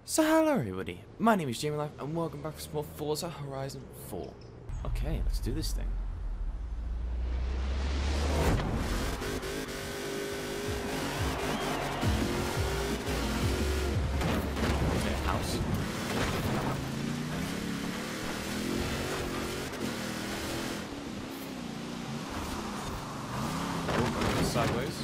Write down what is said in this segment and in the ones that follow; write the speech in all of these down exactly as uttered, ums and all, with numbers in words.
So hello everybody, my name is Jamie Life and welcome back to some more Forza Horizon four. Okay, let's do this thing. Okay, house. Oh, sideways.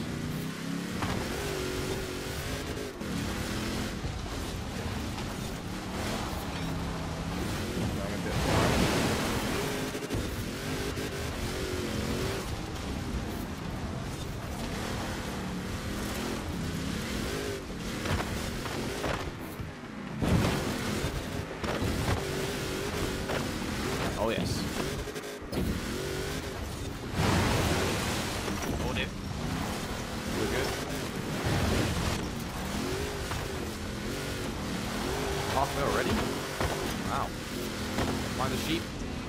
Oh yes. Hold it. We're good. Halfway already? Wow. Find the sheep.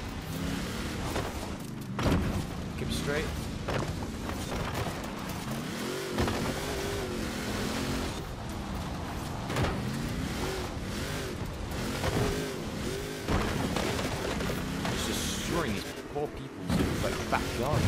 Keep it straight. These poor people's like backyard.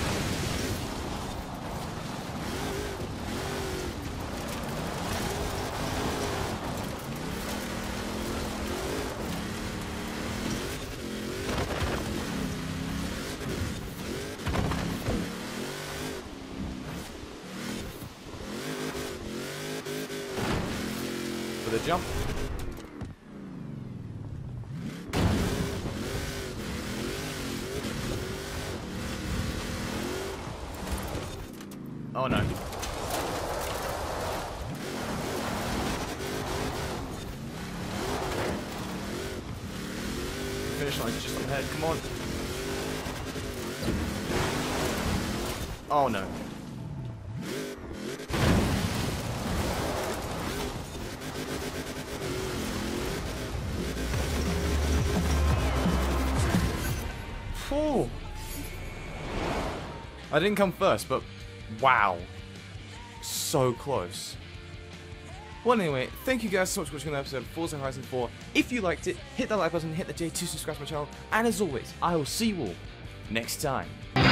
For the jump. Oh no. Finish line's just up ahead, come on. Oh no. Phew. I didn't come first, but wow. So close. Well, anyway, thank you guys so much for watching the episode of Forza Horizon four. If you liked it, hit that like button, hit the J to subscribe to my channel, and as always, I will see you all next time.